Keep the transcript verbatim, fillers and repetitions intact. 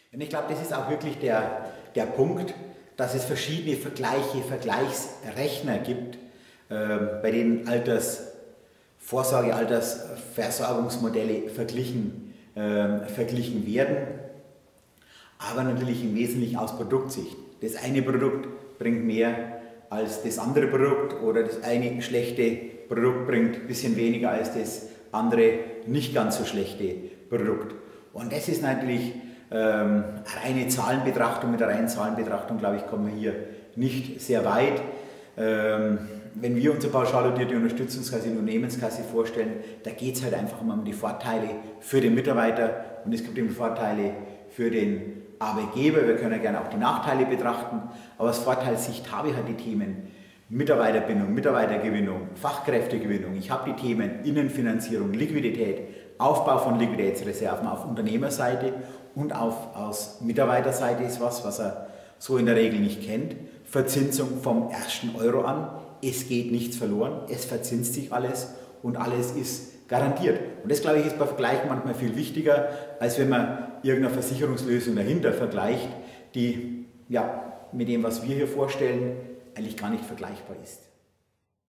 Und ich glaube, das ist auch wirklich der, der Punkt, dass es verschiedene Vergleiche, Vergleichsrechner gibt, äh, bei denen Altersvorsorge, Altersversorgungsmodelle verglichen, äh, verglichen werden, aber natürlich im Wesentlichen aus Produktsicht. Das eine Produkt bringt mehr als das andere Produkt oder das eine schlechte Produkt bringt ein bisschen weniger als das andere nicht ganz so schlechte Produkt. Und das ist natürlich ähm, reine Zahlenbetrachtung. Mit der reinen Zahlenbetrachtung, glaube ich, kommen wir hier nicht sehr weit. Ähm, wenn wir unsere pauschaldotierte Unterstützungskasse, die Unternehmenskasse vorstellen, da geht es halt einfach um die Vorteile für den Mitarbeiter und es gibt eben Vorteile für den Arbeitgeber. Wir können ja gerne auch die Nachteile betrachten, aber aus Vorteilssicht habe ich halt die Themen Mitarbeiterbindung, Mitarbeitergewinnung, Fachkräftegewinnung. Ich habe die Themen Innenfinanzierung, Liquidität, Aufbau von Liquiditätsreserven auf Unternehmerseite und auf, aus Mitarbeiterseite ist was, was er so in der Regel nicht kennt. Verzinsung vom ersten Euro an. Es geht nichts verloren, es verzinst sich alles und alles ist garantiert. Und das, glaube ich, ist bei Vergleichen manchmal viel wichtiger, als wenn man irgendeine Versicherungslösung dahinter vergleicht, die ja, mit dem, was wir hier vorstellen, eigentlich gar nicht vergleichbar ist.